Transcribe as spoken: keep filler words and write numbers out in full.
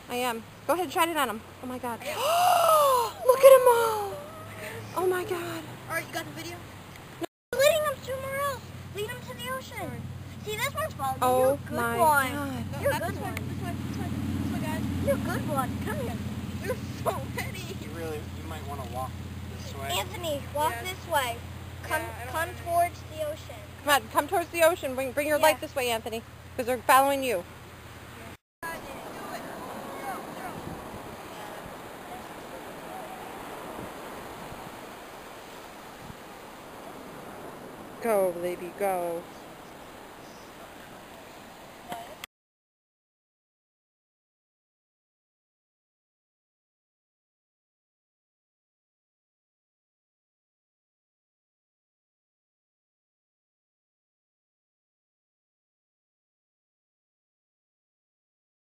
I am. Go ahead and shine it on him. Oh my god. Look at them all. Oh my god. Alright, you got the video? No, leading them somewhere else. Lead them to the ocean. Sorry. See, this one's following. Oh You're a good my one. god. No, You're a good one. This one, this one, this one, guys. You're a good one. Come here. You're so ready. You really, you might want to walk this way. Anthony, walk yeah. this way. Come, yeah, come towards the ocean. Come on, come towards the ocean. Bring, bring your yeah. light this way, Anthony, because they're following you. Go, baby, go.